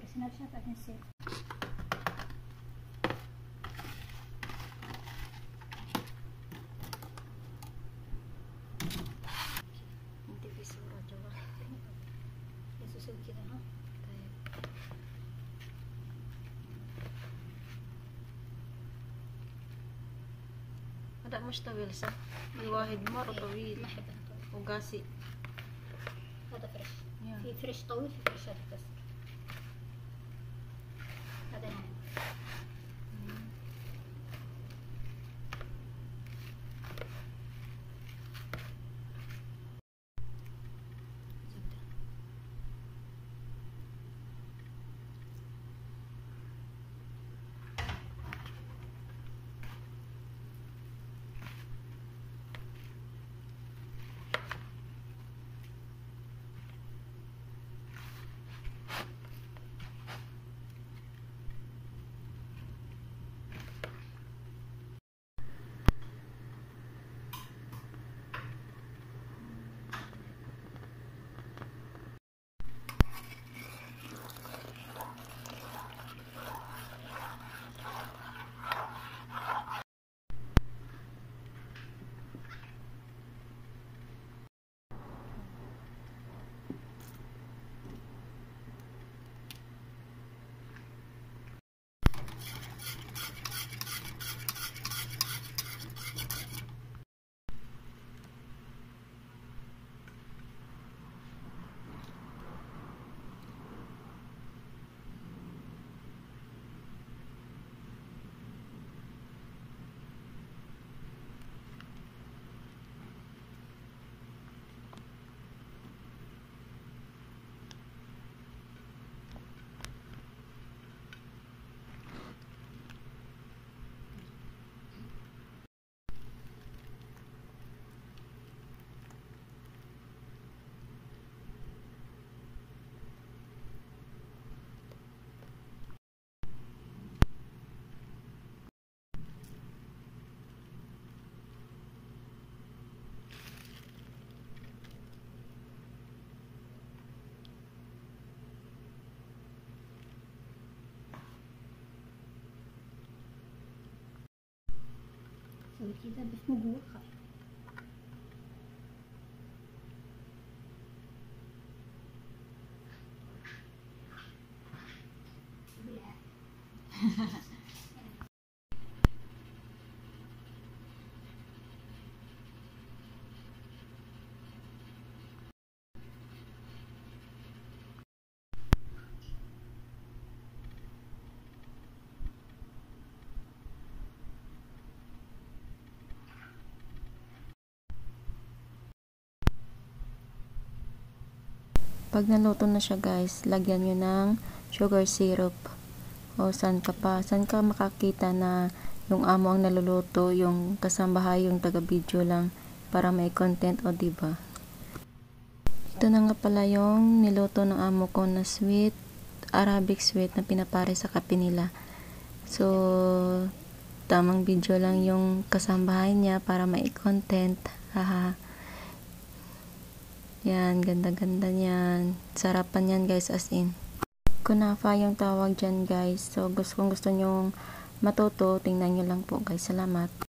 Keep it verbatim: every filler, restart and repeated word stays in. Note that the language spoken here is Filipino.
Original siya, pwede safe. Hindi pisura, diba? Isusog kita, ha? Ada mo siya tawil sa? Iwahid mo, o tawil. Ugasi. هذا فريش. Yeah. في فريش طويل، في فريش هذا بس. هذا نعم. سوي كده باسمه جوه خير. Pag naluto na siya guys, lagyan nyo ng sugar syrup. O saan ka pa? Saan ka makakita na yung amo ang naluluto, yung kasambahay, yung taga-video lang para may content, o diba? Ito na nga pala yung niluto ng amo ko na sweet, Arabic sweet na pinapare sa kape nila. So, tamang video lang yung kasambahay niya para may content. Haha. Yan, ganda-ganda niyan. Sarapan yan guys, as in. Kunafa yung tawag dyan guys. So, gusto kung gusto nyong matuto, tingnan nyo lang po guys. Salamat.